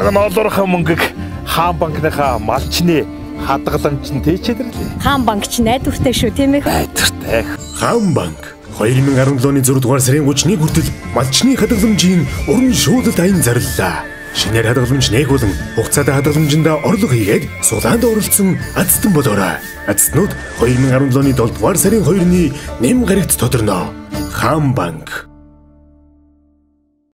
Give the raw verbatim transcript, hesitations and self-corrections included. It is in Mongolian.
ноолоорхон мөнгөг хаан банкныхаа малчны хадгаламж нь тээчээд ирлээ. Хаан банк ч найдвартай шүү, тийм ээ? Найдвартай. Хаан банк две тысячи десятый оны зургаадугаар сарын гуравны хүртэл малчны хадгаламжийн уран шуулалт аян зарлалаа. Шинээр хадгаламж нээгүүлэн хугацаатай хадгаламжинд орлого хийгээд сулаанд оролцсон азтан болоорой. Азтнууд две тысячи десятый оны долдугаар сарын хоёрны нэм гарагт тодорно. Хаан банк